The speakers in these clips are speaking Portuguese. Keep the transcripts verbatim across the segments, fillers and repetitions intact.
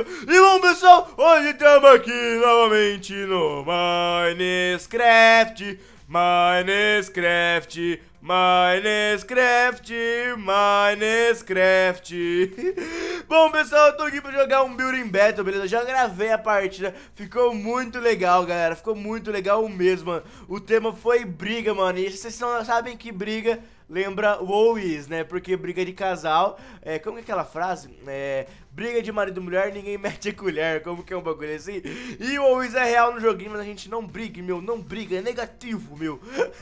E bom, pessoal, hoje estamos aqui novamente no Minecraft, Minecraft, Minecraft, Minecraft. Bom, pessoal, eu tô aqui pra jogar um Building Battle, beleza? Já gravei a partida, ficou muito legal, galera. Ficou muito legal mesmo, mano. O tema foi briga, mano. E vocês não sabem que briga lembra o Always, né? Porque briga de casal, é, como que é aquela frase? É, briga de marido e mulher, ninguém mete a colher. Como que é um bagulho assim? E o Always é real no joguinho, mas a gente não briga, meu. Não briga, é negativo, meu.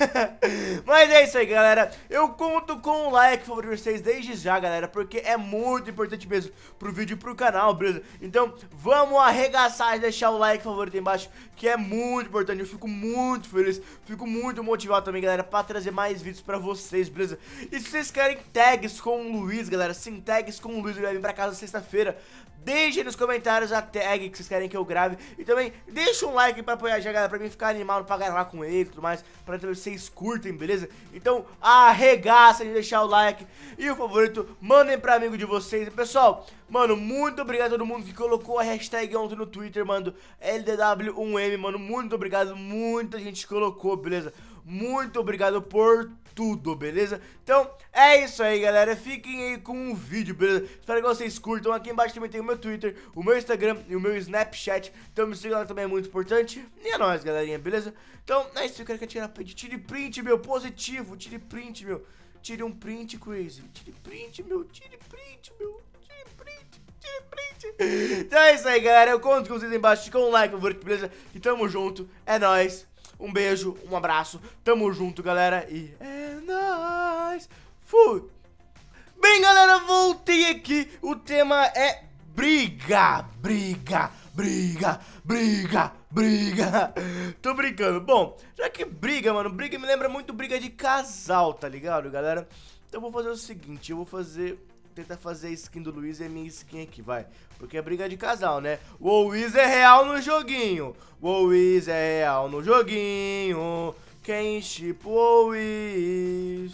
Mas é isso aí, galera. Eu conto com o like favorito de vocês desde já, galera, porque é muito importante mesmo pro vídeo e pro canal, beleza? Então, vamos arregaçar e deixar o like favorito aí embaixo, que é muito importante. Eu fico muito feliz, fico muito motivado também, galera, pra trazer mais vídeos pra vocês, beleza? E se vocês querem tags com o Luiz, galera, sim, tags com o Luiz, ele vai vir pra casa sexta-feira. Deixem nos comentários a tag que vocês querem que eu grave. E também deixa um like pra apoiar já, galera, pra mim ficar animado pra gravar com ele e tudo mais, pra também vocês curtem, beleza? Então arregaça de deixar o like e o favorito, mandem pra amigo de vocês. Pessoal, mano, muito obrigado a todo mundo que colocou a hashtag ontem no Twitter, mano, L D W um M, mano, muito obrigado, muita gente colocou, beleza? Muito obrigado por tudo, beleza? Então, é isso aí, galera. Fiquem aí com o vídeo, beleza? Espero que vocês curtam. Aqui embaixo também tem o meu Twitter, o meu Instagram e o meu Snapchat. Então me sigam lá também, é muito importante. E é nóis, galerinha, beleza? Então, é isso. Eu quero que tirar print. Tire print, meu. Positivo. Tire print, meu. Tire um print, crazy. Tire print, meu. Tire print, meu. Tire print. Tire print. Então é isso aí, galera. Eu conto com vocês aí embaixo. Com um like, favorito, beleza? E tamo junto. É nóis. Um beijo, um abraço, tamo junto, galera, e é nóis, fui! Bem, galera, voltei aqui, o tema é briga, briga, briga, briga, briga. Tô brincando. Bom, já que briga, mano, briga me lembra muito briga de casal, tá ligado, galera? Então eu vou fazer o seguinte, eu vou fazer... tentar fazer a skin do Luiz e a minha skin aqui, vai. Porque é briga de casal, né? O Always é real no joguinho. O Always é real no joguinho. Quem chipa o Always?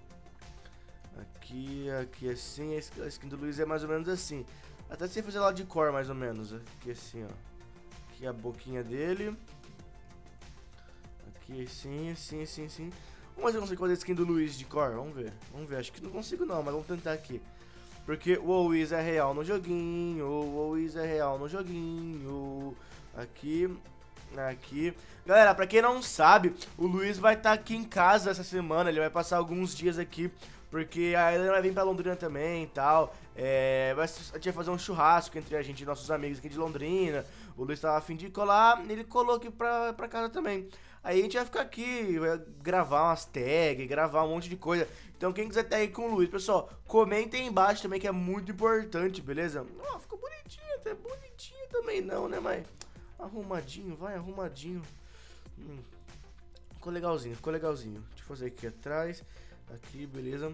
Aqui, aqui assim. A skin do Luiz é mais ou menos assim. Até sem fazer lá de cor, mais ou menos. Aqui assim, ó. Aqui a boquinha dele. Aqui assim, assim, assim, assim. Vamos ver se eu consigo fazer a skin do Luiz de cor. Vamos ver. Vamos ver. Acho que não consigo não, mas vamos tentar aqui. Porque o Always é real no joguinho, o Always é real no joguinho. Aqui, aqui. Galera, pra quem não sabe, o Luiz vai estar tá aqui em casa essa semana. Ele vai passar alguns dias aqui, porque a Helena vai vir pra Londrina também e tal. É, vai, a gente vai fazer um churrasco entre a gente e nossos amigos aqui de Londrina. O Luiz tava a fim de colar, ele colou aqui pra, pra casa também. Aí a gente vai ficar aqui, vai gravar umas tags, gravar um monte de coisa. Então quem quiser tag com o Luiz, pessoal, comentem aí embaixo também, que é muito importante, beleza? Ó, ficou bonitinho, até bonitinho também não, né, mas arrumadinho, vai, arrumadinho. Hum, ficou legalzinho, ficou legalzinho. Deixa eu fazer aqui atrás, aqui, beleza?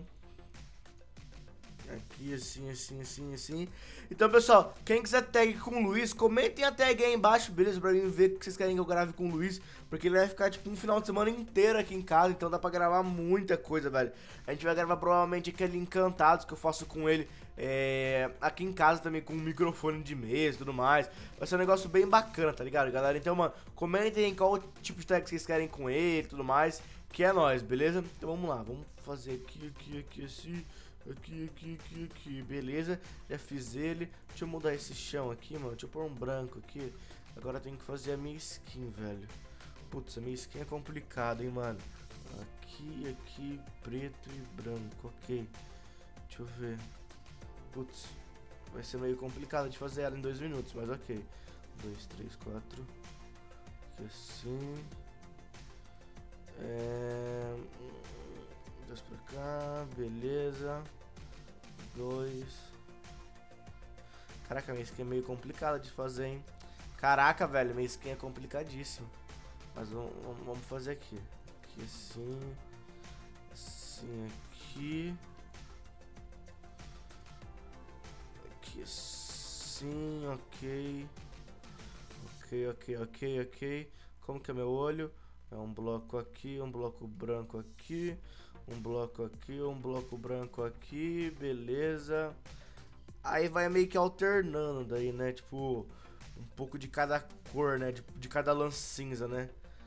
Aqui, assim, assim, assim, assim. Então, pessoal, quem quiser tag com o Luiz, comentem a tag aí embaixo, beleza? Pra mim ver que vocês querem que eu grave com o Luiz. Porque ele vai ficar, tipo, um final de semana inteiro aqui em casa. Então dá pra gravar muita coisa, velho. A gente vai gravar provavelmente aquele Encantados que eu faço com ele é, aqui em casa também, com um microfone de mesa e tudo mais. Vai ser um negócio bem bacana, tá ligado, galera? Então, mano, comentem qual tipo de tag vocês querem com ele e tudo mais. Que é nóis, beleza? Então vamos lá, vamos fazer aqui, aqui, aqui, assim... Aqui, aqui, aqui, aqui, beleza, já fiz ele. Deixa eu mudar esse chão aqui, mano. Deixa eu pôr um branco aqui. Agora eu tenho que fazer a minha skin, velho. Putz, a minha skin é complicada, hein, mano. Aqui, aqui, preto e branco, ok. Deixa eu ver. Putz, vai ser meio complicado de fazer ela em dois minutos, mas ok. Dois, três, quatro. Aqui assim. É... dois pra cá, beleza. Dois. Caraca, minha skin é meio complicada de fazer, hein. Caraca, velho, minha skin é complicadíssimo. Mas vamos, vamos fazer aqui. Aqui assim. Assim aqui. Aqui assim, ok. Ok, ok, ok, ok. Como que é meu olho? É um bloco aqui, um bloco branco aqui. Um bloco aqui, um bloco branco aqui, beleza. Aí vai meio que alternando daí, né? Tipo, um pouco de cada cor, né? De, de cada lã cinza, né?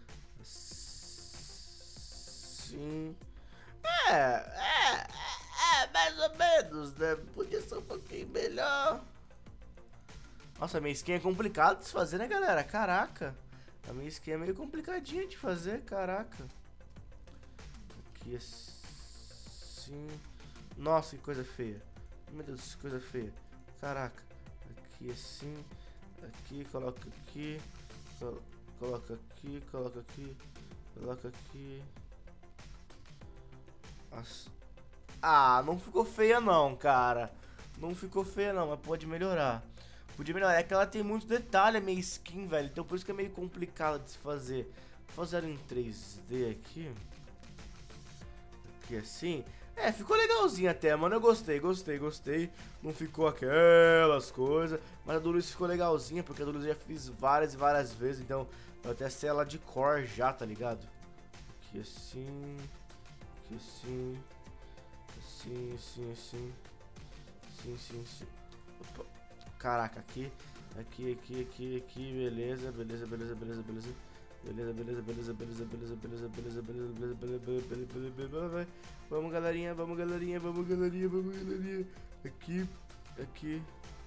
Sim. É, é, é, é, mais ou menos, né? Podia ser um pouquinho melhor. Nossa, a minha skin é complicada de se fazer, né, galera? Caraca. A minha skin é meio complicadinha de fazer, caraca. Aqui assim. Nossa, que coisa feia. Meu Deus, que coisa feia. Caraca. Aqui assim. Aqui, coloca aqui. Col coloca aqui, coloca aqui. Coloca aqui. Nossa. Ah, não ficou feia não, cara. Não ficou feia não, mas pode melhorar. Podia melhorar. É que ela tem muito detalhe, a minha skin, velho. Então por isso que é meio complicado de se fazer. Vou fazer ela em três D aqui. Aqui assim. É, ficou legalzinho até, mano. Eu gostei, gostei, gostei. Não ficou aquelas coisas. Mas a do Luiz ficou legalzinha, porque a do Luiz eu já fiz várias e várias vezes. Então eu até sei ela de cor já, tá ligado? Aqui assim. Aqui assim. Assim, assim, assim. Assim, assim, assim. Opa. Caraca, aqui. Aqui, aqui, aqui, aqui. Beleza, beleza, beleza, beleza, beleza. Beleza, beleza, beleza, beleza, beleza, beleza, beleza, beleza, beleza, beleza, beleza, beleza, beleza. Vamos, galerinha, vamos, galerinha, vamos, galerinha, vamos, galerinha. Aqui, aqui.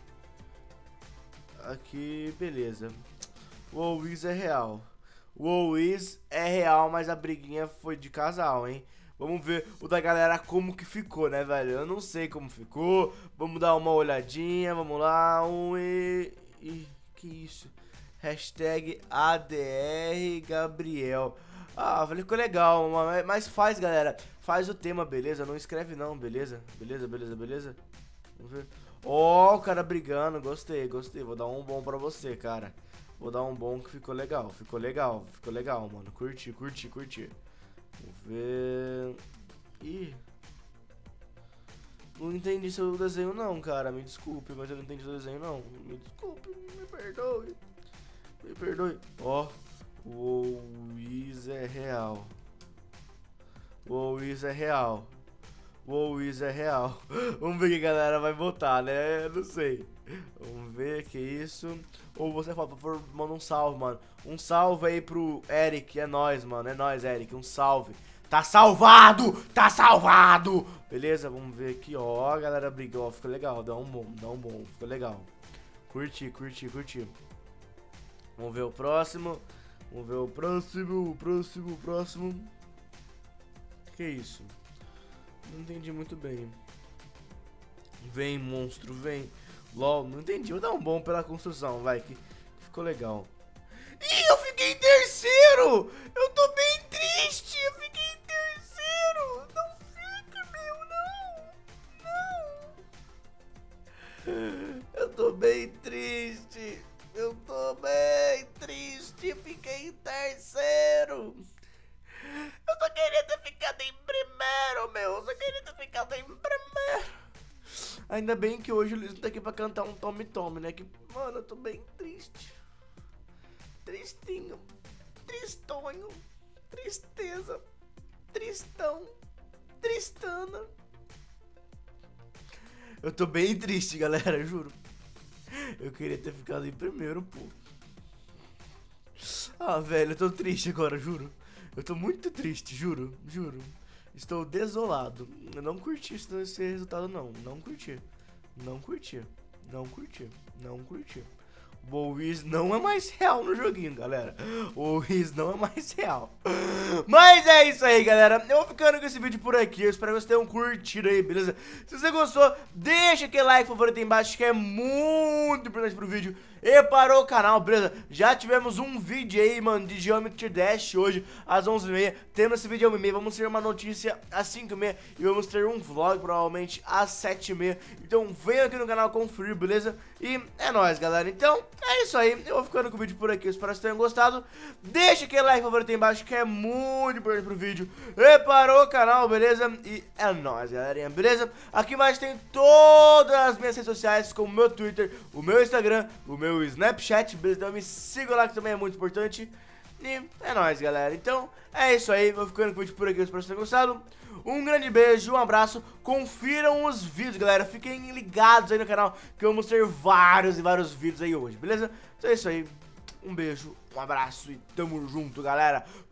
Aqui, beleza. O Always é real. O Always é real, mas a briguinha foi de casal, hein? Vamos ver o da galera como que ficou, né, velho? Eu não sei como ficou. Vamos dar uma olhadinha, vamos lá. Um e... e... que isso? Hashtag A D R Gabriel. Ah, ficou legal, mas faz, galera. Faz o tema, beleza? Não escreve não, beleza? Beleza, beleza, beleza? Vamos ver. Ó, oh, o cara brigando, gostei, gostei. Vou dar um bom pra você, cara. Vou dar um bom que ficou legal, ficou legal, ficou legal, mano. Curti, curti, curti. Vamos ver... Ih... Não entendi seu desenho não, cara. Me desculpe, mas eu não entendi seu desenho não. Me desculpe, me perdoe. Me perdoe. Ó, oh, o Always é real. O Always é real. O Always é real. Vamos ver o que a galera vai votar, né? Não sei. Vamos ver que isso. Ou você fala, por favor, manda um salve, mano. Um salve aí pro Eric. É nóis, mano. É nóis, Eric. Um salve. Tá salvado! Tá salvado! Beleza? Vamos ver aqui, ó. A galera brigou. Ficou legal. Dá um bom. Dá um bom. Ficou legal. Curti, curti, curti. Vamos ver o próximo. Vamos ver o próximo. O próximo, o próximo. Que isso? Não entendi muito bem. Vem, monstro, vem. LOL, não entendi. Vou dar um bom pela construção, vai, que, que ficou legal. Ih, eu fiquei em terceiro! Eu tô bem triste! Eu fiquei em terceiro! Não fique, meu, não! Não! Eu tô bem triste! Eu tô bem triste! Fiquei em terceiro! Eu só queria ter ficado em primeiro, meu! Eu só queria ter ficado em primeiro! Ainda bem que hoje o Luiz não tá aqui pra cantar um Tome Tome, né? Que, mano, eu tô bem triste. Tristinho. Tristonho. Tristeza. Tristão. Tristana. Eu tô bem triste, galera, juro. Eu queria ter ficado em primeiro, pô. Ah, velho, eu tô triste agora, juro. Eu tô muito triste, juro, juro. Estou desolado. Eu não curti esse resultado, não. Não curti. Não curti. Não curti. Não curti. O Always não é mais real no joguinho, galera. O Always não é mais real. Mas é isso aí, galera. Eu vou ficando com esse vídeo por aqui. Eu espero que vocês tenham curtido aí, beleza? Se você gostou, deixa aquele like favorito aí embaixo, que é muito importante pro vídeo. E para o canal, beleza? Já tivemos um vídeo aí, mano, de Geometry Dash hoje, às onze e meia. Temos esse vídeo às onze e meia, vamos ter uma notícia às cinco e meia. E vamos ter um vlog, provavelmente, às sete e meia. Então, venha aqui no canal conferir, beleza? E é nóis, galera. Então, é isso aí. Eu vou ficando com o vídeo por aqui. Eu espero que vocês tenham gostado. Deixa aquele like favorito aí embaixo, que é muito importante pro vídeo. E para o canal, beleza? E é nóis, galerinha, beleza? Aqui embaixo tem todas as minhas redes sociais, como o meu Twitter, o meu Instagram, o meu Snapchat, beleza? Então me siga lá, que também é muito importante. E é nóis, galera. Então, é isso aí. Vou ficando com o vídeo por aqui. Espero que vocês tenham gostado. Um grande beijo, um abraço. Confiram os vídeos, galera. Fiquem ligados aí no canal, que vamos ter vários e vários vídeos aí hoje, beleza? Então é isso aí. Um beijo, um abraço e tamo junto, galera.